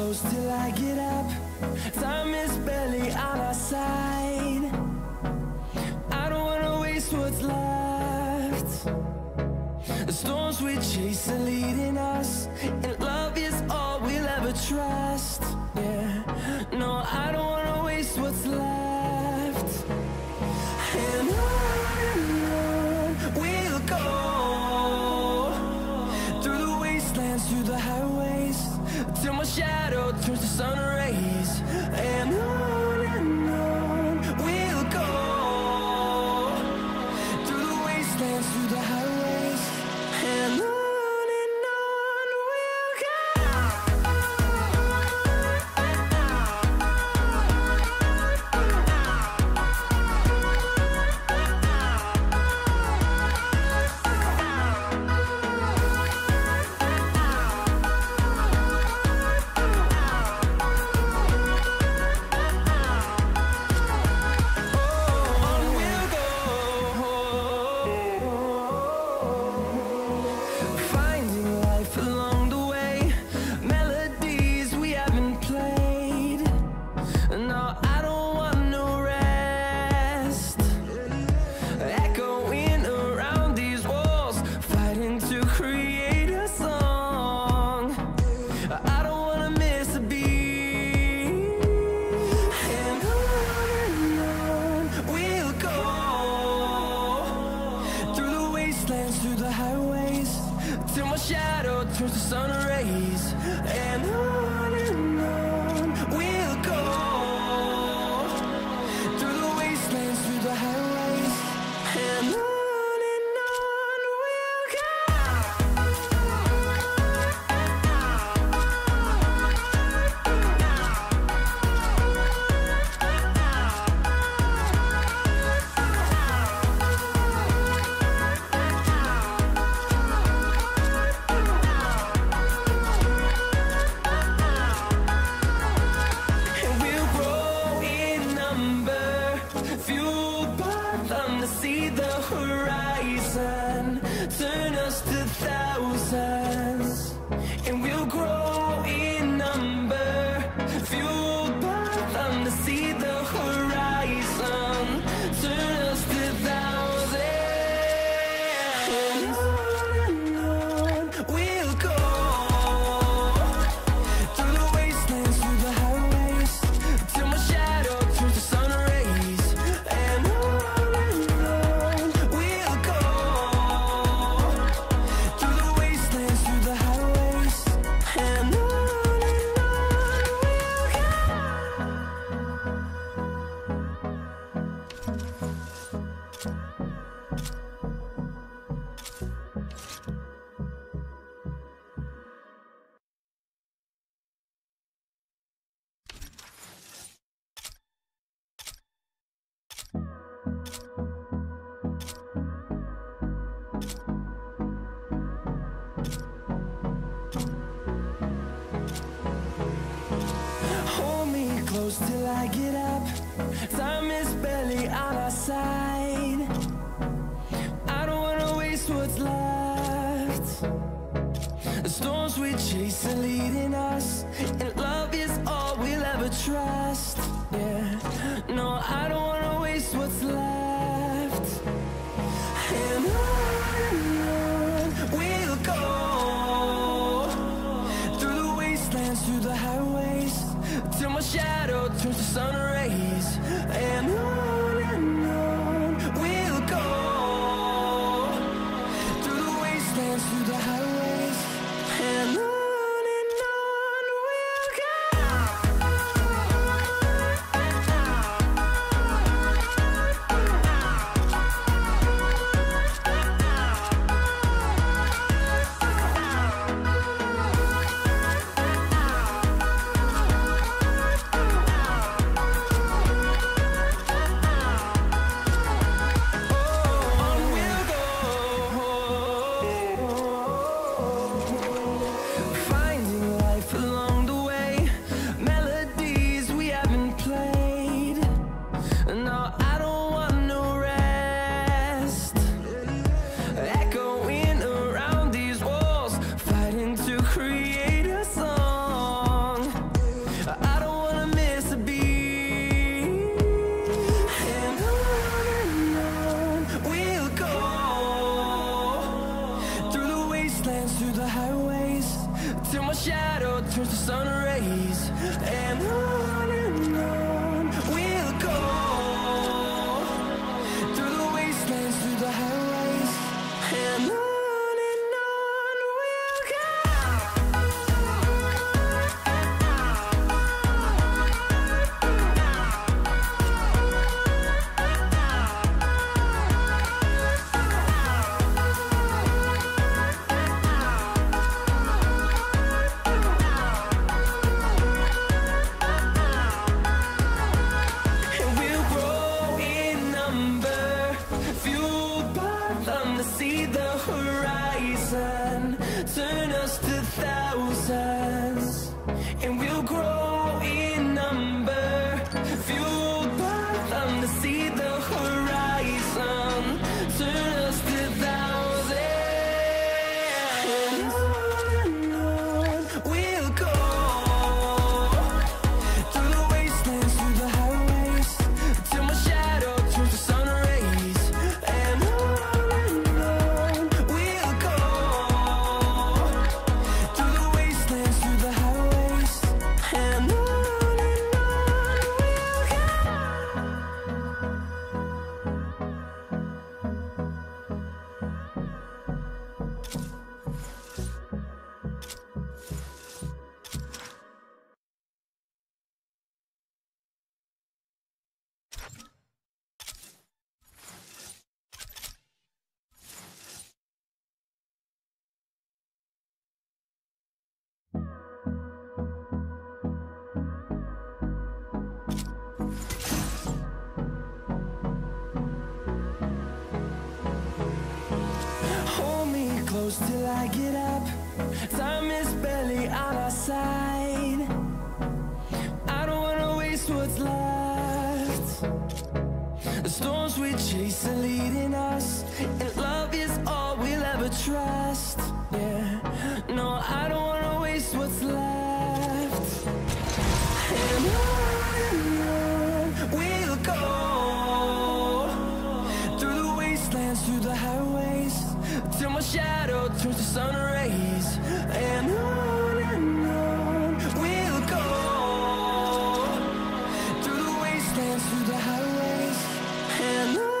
close till I get up. Time is barely on our side. I don't wanna waste what's left. The storms we chase are leading us, and love is all we'll ever trust. Yeah, no, I don't wanna waste what's left. And on we'll go, through the wastelands, through the highways, till my shadow turns to sun rays. And on we'll go, through the wastelands, through the highways, and on we'll go. Through the highways, till my shadow turns to sun rays. And on we'll go, through the wastelands, through the highways, and on we'll go. See the horizon turn us to thousands, and we'll grow in number, fueled by them to see the horizon turn us to thousands. And on we'll go, through the wastelands, through the highways, till my shadow turns to sun rays. And close till I get up. Time is barely on our side. I don't wanna waste what's left. The storms we chase are leading us, and love is all we'll ever trust. Yeah, no, I don't wanna waste what's left. And on we'll go, through the wastelands, through the highways, till my shadow turns to sun rays. And on we'll go, through the wastelands, through the highways, and on we'll go. Till I get up, time is barely on our side. I don't wanna waste what's left. The storms we chase are leading us, and love is all we'll ever trust. Yeah, no, I don't wanna waste what's left. And on we'll go, through the wastelands, through the highways, till my shadow turns to sun rays. And on we'll go, through the wastelands, through the highways, and on we'll go.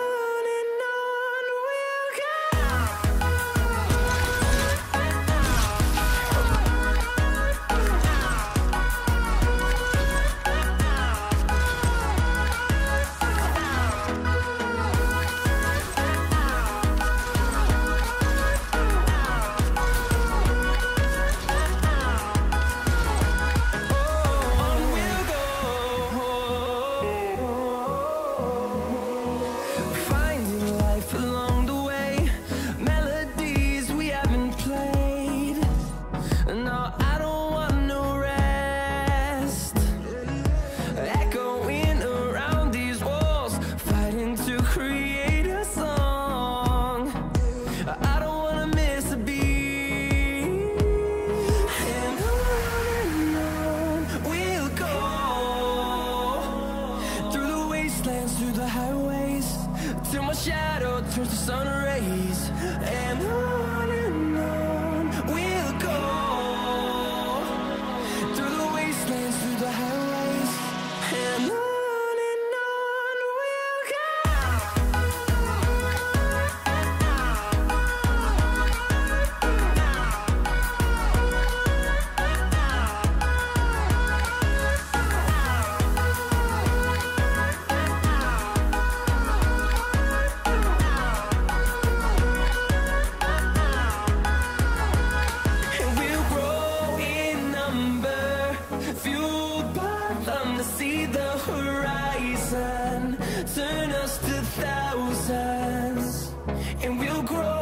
Through the highways, till my shadow turns to sun rays. And on we'll go, through the wastelands, through the highways, and on we'll go. Fueled by them to see the horizon, turn us to thousands, and we'll grow.